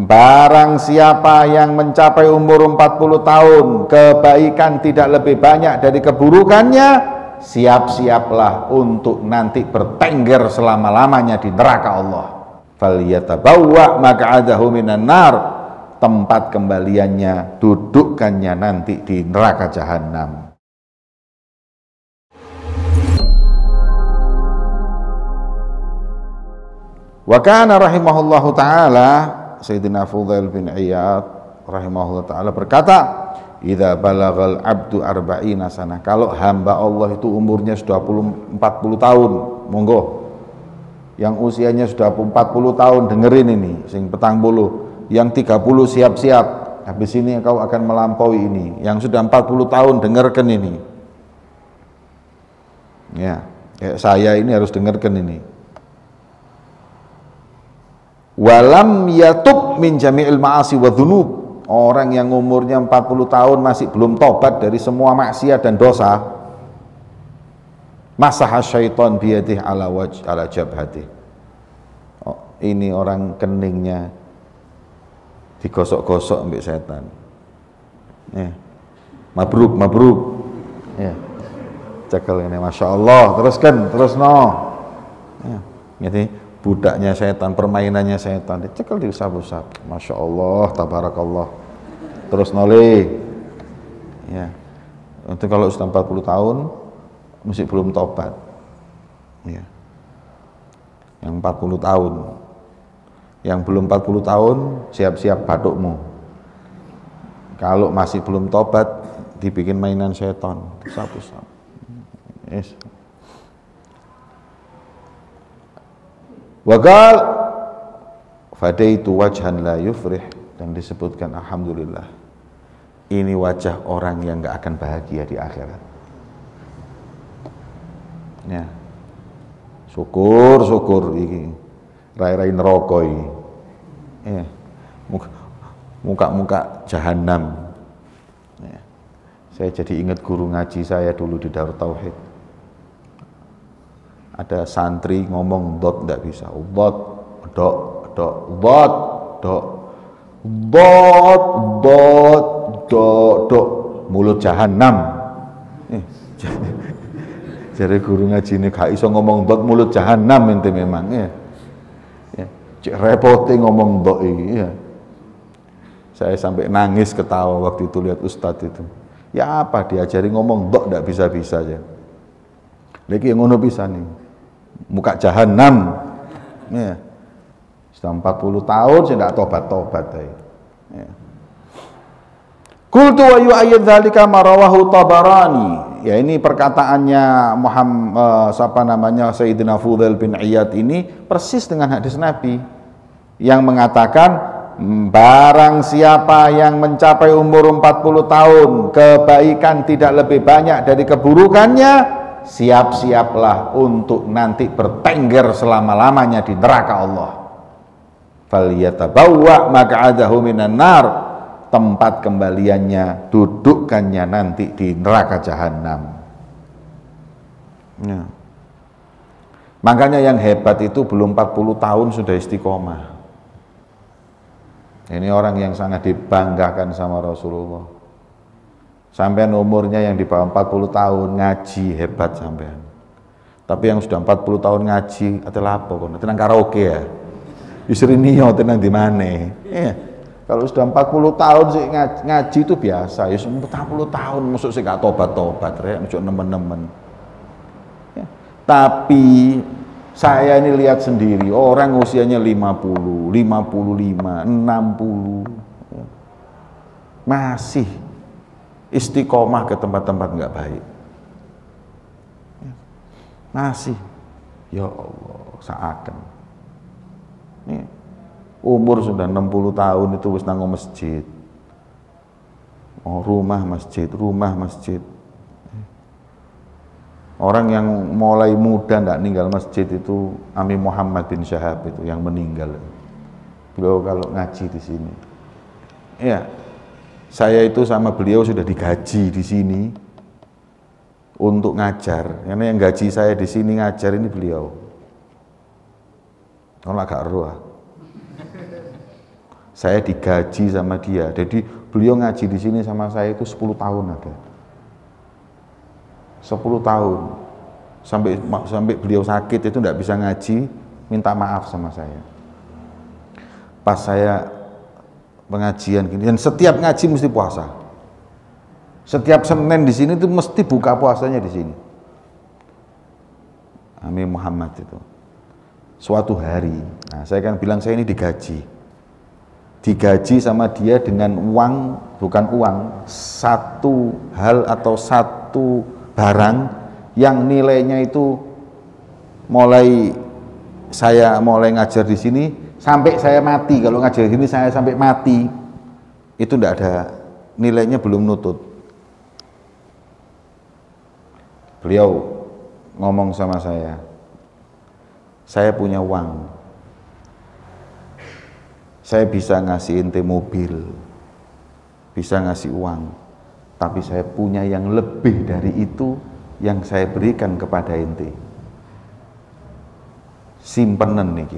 Barang siapa yang mencapai umur 40 tahun, kebaikan tidak lebih banyak dari keburukannya, siap-siaplah untuk nanti bertengger selama-lamanya di neraka Allah. Falyatabawwa maq'adahu minan nar, tempat kembaliannya, dudukkannya nanti di neraka jahanam. Wa kana rahimahullahu ta'ala, Sayyidina Fudail bin Iyad rahimahullah ta'ala berkata, idza balagal abdu arba'ina sanah, kalau hamba Allah itu umurnya sudah 40 tahun, monggo yang usianya sudah 40 tahun dengerin ini, sing 40, yang 30 siap-siap, habis ini kau akan melampaui ini. Yang sudah 40 tahun dengarkan ini. Ya, kayak saya ini harus dengarkan ini. Walam yatub min jami'il ma'asi wa dhunub, orang yang umurnya 40 tahun masih belum tobat dari semua maksiat dan dosa, masaha syaitan biyadih ala jabhatih, ini orang keningnya digosok-gosok ambek setan. Mabruk ya, cekel ini, masya Allah, terus no ya, jadi budaknya setan, permainannya setan, dicekel diusap-usap, masya Allah, tabarakallah, terus noleh ya. Itu kalau sudah 40 tahun masih belum tobat ya. Yang 40 tahun, yang belum 40 tahun siap-siap batukmu. Kalau masih belum tobat dibikin mainan setan, usap-usap. Yes. Waqal fadaitu wajhan la yufrih, dan disebutkan alhamdulillah, ini wajah orang yang enggak akan bahagia di akhirat. Ya. Syukur iki rai-rai neraka iki. Ya. Muka-muka jahanam. Ya. Saya jadi ingat guru ngaji saya dulu di Darut Tauhid. Ada santri ngomong dot enggak bisa, dot mulut jahanam. Jadi guru ngaji ini gak iso ngomong dot mulut jahanam ente memang ya. Cek repote ngomong dot iki ya. Saya sampai nangis ketawa waktu itu lihat ustadz itu. Ya apa diajari ngomong dot enggak bisa-bisa aja. Lagi yang ngono bisa nih. Muka jahanam ya. Sudah 40 tahun saya enggak tobat-tobat ya. Qultu wa yu'ayyid dzalika ma rawahu Tabarani. Ya, ini perkataannya Sayyidina Fudail bin Iyad ini persis dengan hadis Nabi yang mengatakan, barang siapa yang mencapai umur 40 tahun, kebaikan tidak lebih banyak dari keburukannya, siap-siaplah untuk nanti bertengger selama-lamanya di neraka Allah. Falyatabawwa maq'adahu minan nar, tempat kembaliannya, dudukkannya nanti di neraka jahanam. Ya. Makanya yang hebat itu belum 40 tahun sudah istiqomah. Ini orang yang sangat dibanggakan sama Rasulullah. Sampean umurnya yang di bawah 40 tahun ngaji hebat sampean. Tapi yang sudah 40 tahun ngaji adalah apa kon? Tenang karaoke ya. Isri niyo tenang di mana? Iya. Kalau sudah 40 tahun sih ngaji itu biasa. Ya 40 tahun masuk sih gak tobat-tobat rek, ojo nemen-nemen. Ya. Tapi saya ini lihat sendiri, orang usianya 50, 55, 60 ya. Masih istiqomah ke tempat-tempat nggak baik. Masih, ya Allah, seakan. Nih, umur sudah 60 tahun itu wis nang masjid. Oh, rumah masjid. Orang yang mulai muda nggak ninggal masjid itu Ami Muhammad bin Syahab itu yang meninggal. Beliau kalau ngaji di sini. Ya. Saya itu sama beliau sudah digaji di sini untuk ngajar. Karena yang gaji saya di sini ngajar ini beliau. Kalau agak ruah. Saya digaji sama dia. Jadi beliau ngaji di sini sama saya itu 10 tahun ada. 10 tahun. Sampai beliau sakit itu tidak bisa ngaji, minta maaf sama saya. Pas saya pengajian gini, dan setiap ngaji mesti puasa. Setiap Senin di sini itu mesti buka puasanya di sini. Ami Muhammad itu. Suatu hari, nah saya kan bilang saya ini digaji sama dia dengan uang, bukan uang, satu hal atau satu barang yang nilainya itu saya mulai ngajar di sini sampai saya mati. Kalau ngajar di sini saya sampai mati itu tidak ada nilainya, belum nutut. Beliau ngomong sama saya punya uang, saya bisa ngasih ente mobil, bisa ngasih uang, tapi saya punya yang lebih dari itu yang saya berikan kepada ente. Simpenan niki,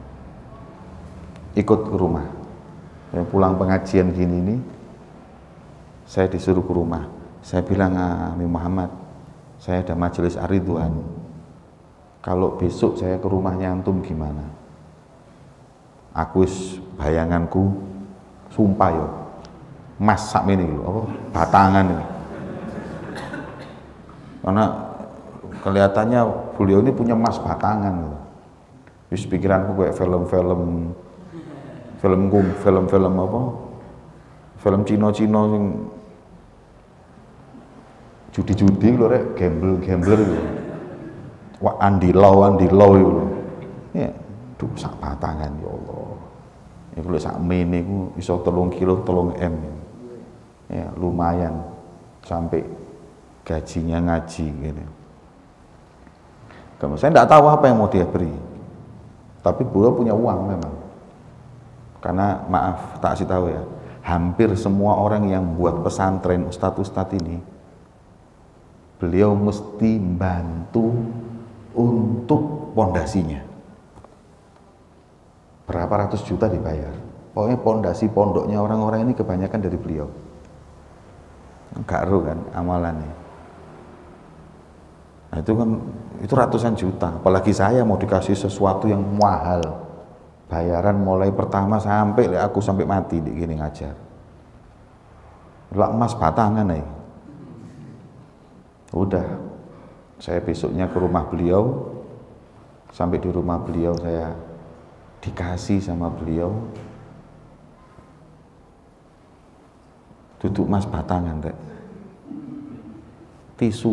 ikut ke rumah. Saya pulang pengajian gini nih, saya disuruh ke rumah. Saya bilang, Ami Muhammad, saya ada majelis Ar-Ridwan. Kalau besok saya ke rumahnya antum gimana? Aku bayanganku, sumpah yo, mas sak ini lho, apa batangan ini. Karena kelihatannya beliau ini punya emas batangan gitu. Terus pikiranku kayak film-film apa? Film Cina-Cina yang judi-judi lho rek, gambler gitu. Wah, Andi Lau itu. Ya, duh sak batangan ya Allah. Iku lho sak mene iku iso 3 kilo 3 M. Ya, lumayan sampai gajinya ngaji gitu. Saya tidak tahu apa yang mau dia beri, tapi beliau punya uang memang. Karena maaf tak kasih tahu ya, hampir semua orang yang buat pesantren ustadz-ustadz ini, beliau mesti bantu untuk pondasinya. Berapa ratus juta dibayar. Pokoknya pondasi pondoknya orang-orang ini kebanyakan dari beliau. Garu kan amalannya. Nah itu ratusan juta. Apalagi saya mau dikasih sesuatu yang mahal, bayaran mulai pertama sampai aku sampai mati di gini ngajar. Lah emas batangan nih. Udah, saya besoknya ke rumah beliau. Sampai di rumah beliau saya dikasih sama beliau duduk emas batangan rek. Tisu.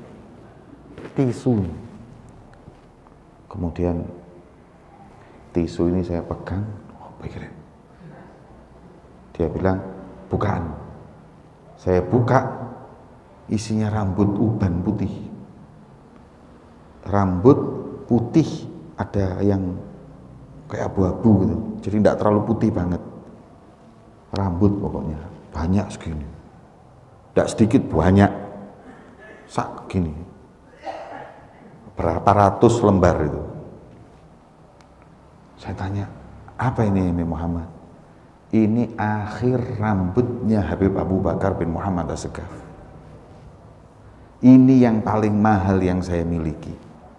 Kemudian tisu ini saya pegang, pikirnya. Dia bilang, bukaan. Saya buka, isinya rambut uban putih. Rambut putih ada yang kayak abu-abu gitu, jadi tidak terlalu putih banget. Rambut pokoknya banyak segini, tidak sedikit, banyak, sak gini, berapa ratus lembar itu. Saya tanya, apa ini Muhammad? Ini akhir rambutnya Habib Abu Bakar bin Muhammad As-Segaf. Ini yang paling mahal yang saya miliki.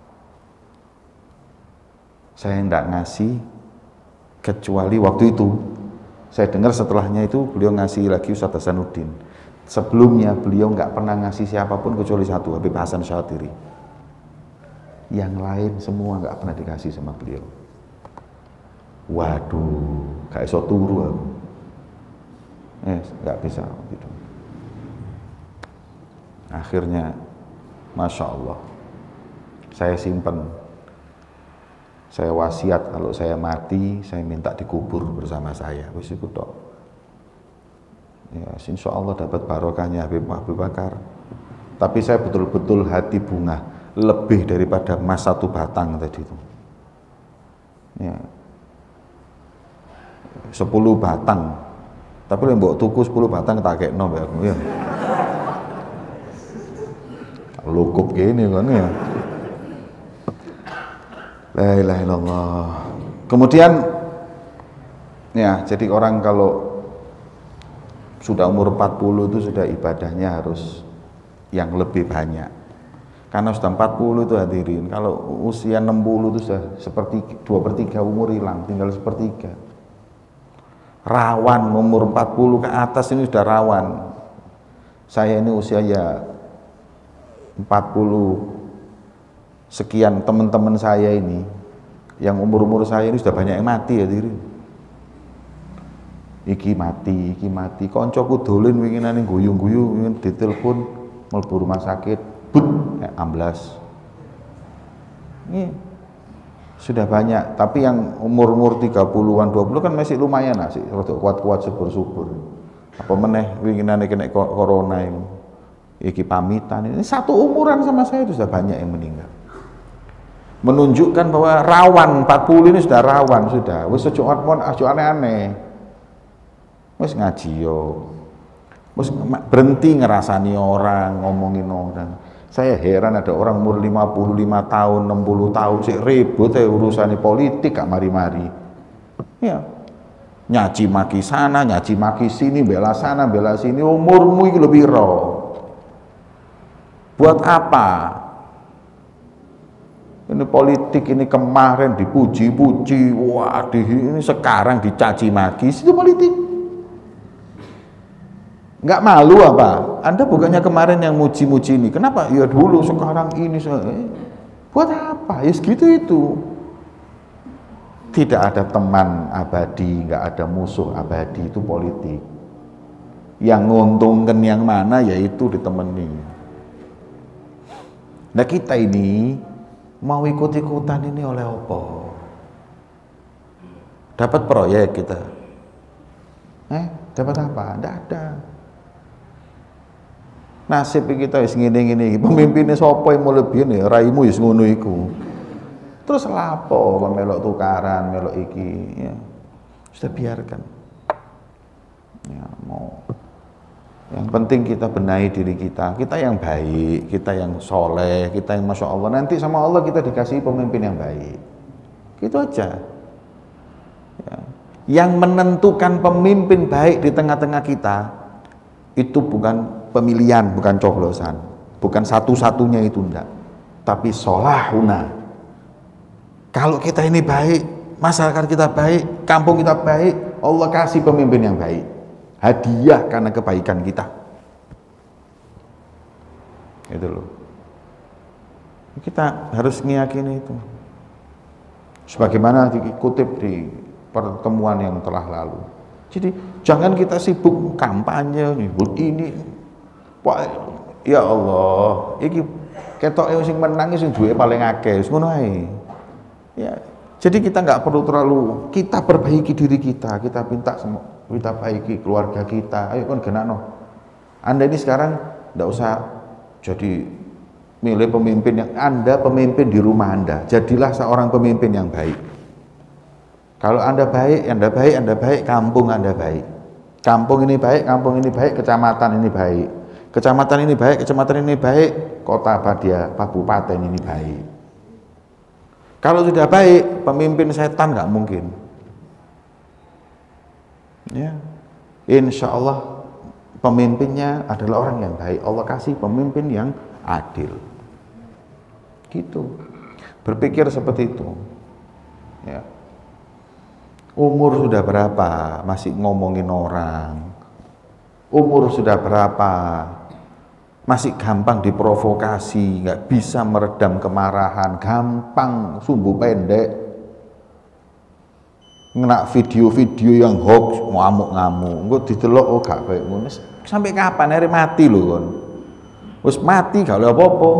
Saya tidak ngasih kecuali waktu itu. Saya dengar setelahnya itu beliau ngasih lagi Ustaz Hasanuddin. Sebelumnya beliau nggak pernah ngasih siapapun kecuali satu, Habib Hasan Syatiri. Yang lain semua nggak pernah dikasih sama beliau. Waduh, gak iso turu aku. Nggak bisa gitu. Akhirnya, Masya Allah, saya simpen. Saya wasiat kalau saya mati, saya minta dikubur bersama saya. Wis iku tok. Ya, insya Allah dapat barokahnya Habib Abu Bakar. Tapi saya betul-betul hati bunga, lebih daripada emas 1 batang tadi itu. Ya. 10 batang. Tapi lek mbok tuku 10 batang tak kekno mbak aku ya. Lukup gini kan ya. La ilaha illallah. Kemudian Ya, jadi orang kalau sudah umur 40 itu sudah ibadahnya harus yang lebih banyak. Karena sudah 40 itu hadirin, kalau usia 60 itu sudah seperti 2/3 umur hilang, tinggal sepertiga. Rawan umur 40 ke atas ini sudah rawan. Saya ini usia ya 40 sekian, teman-teman saya ini yang umur-umur saya ini sudah banyak yang mati hadirin. Iki mati, koncoku dolen winginane guyu-guyu wingi ditelepon mlebu rumah sakit, but amblas. Ini sudah banyak, tapi yang umur-umur 30-an 20 kan masih lumayan sih, rada kuat-kuat subur-subur. Apa meneh winginane kena corona ini. Iki pamitan ini satu umuran sama saya itu sudah banyak yang meninggal. Menunjukkan bahwa rawan 40 ini sudah rawan sudah. Wis aja aneh-aneh. Wis ngaji yo. Wis berhenti ngerasani orang, ngomongin orang. Saya heran ada orang umur 55 tahun, 60 tahun sik ribut urusan politik gak mari-mari. Ya. Nyaci maki sana, nyaci maki sini, bela sana, bela sini, umurmu iki lebih piro? Buat apa? Ini politik ini kemarin dipuji-puji, wah ini sekarang dicaci maki, itu politik. Nggak malu apa? Anda bukannya kemarin yang muji-muji ini, kenapa? Ya dulu, sekarang ini, buat apa? Ya segitu itu. Tidak ada teman abadi, nggak ada musuh abadi, itu politik. Yang nguntungkan yang mana, yaitu ditemani. Nah kita ini mau ikut-ikutan ini oleh apa? Dapat proyek kita. Dapat apa? Tidak ada. Nasib kita wis ngene-ngene iki, pemimpinnya sapa yang mulai biyen ya raimu wis ngono iku. Terus lapo kok melok tukaran, melok iki ya. Sudah biarkan. Ya mau. Yang penting kita benahi diri kita yang baik, kita yang soleh, kita yang masya Allah. Nanti sama Allah kita dikasih pemimpin yang baik. Gitu aja. Ya. Yang menentukan pemimpin baik di tengah-tengah kita itu bukan pemilihan, bukan coblosan, bukan satu-satunya itu enggak, tapi sholahuna. Kalau kita ini baik, masyarakat kita baik, kampung kita baik, Allah kasih pemimpin yang baik, hadiah karena kebaikan kita. Itu loh. Kita harus meyakini itu. Sebagaimana dikutip di pertemuan yang telah lalu. Jadi jangan kita sibuk kampanye ini. Wah, ya Allah, iki ketoke sing menang sing duwe paling akeh, ngono ae. Ya, jadi kita nggak perlu terlalu, kita perbaiki diri kita minta semua, kita perbaiki keluarga kita. Ayo kan genakno. Anda ini sekarang nggak usah jadi milih pemimpin yang Anda pemimpin di rumah Anda. Jadilah seorang pemimpin yang baik. Kalau Anda baik, kampung Anda baik. Kampung ini baik, kecamatan ini baik. Kecamatan ini baik, kota kabupaten ini baik. Kalau sudah baik, pemimpin setan nggak mungkin. Ya, insya Allah pemimpinnya adalah orang yang baik. Allah kasih pemimpin yang adil. Gitu. Berpikir seperti itu. Ya. Umur sudah berapa masih ngomongin orang? Umur sudah berapa masih gampang diprovokasi, nggak bisa meredam kemarahan, gampang sumbu pendek, ngena video-video yang hoax, ngamuk-ngamuk, gue didelok oh gak kayak ngono. Sampai kapan hari mati lho kon? Wis mati gak oleh apa-apa.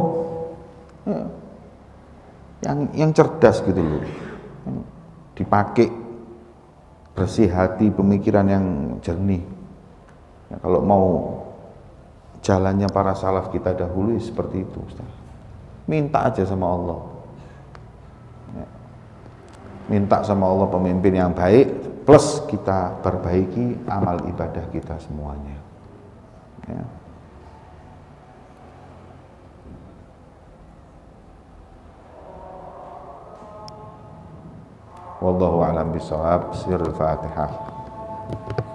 Yang cerdas gitu loh. Dipakai bersih hati, pemikiran yang jernih. Ya, kalau mau jalannya para salaf kita dahulu seperti itu, Ustaz. Minta aja sama Allah. Ya. Minta sama Allah pemimpin yang baik, plus kita perbaiki amal ibadah kita semuanya. Ya. Wallahu a'lam bishawab. Sirul Fatihah.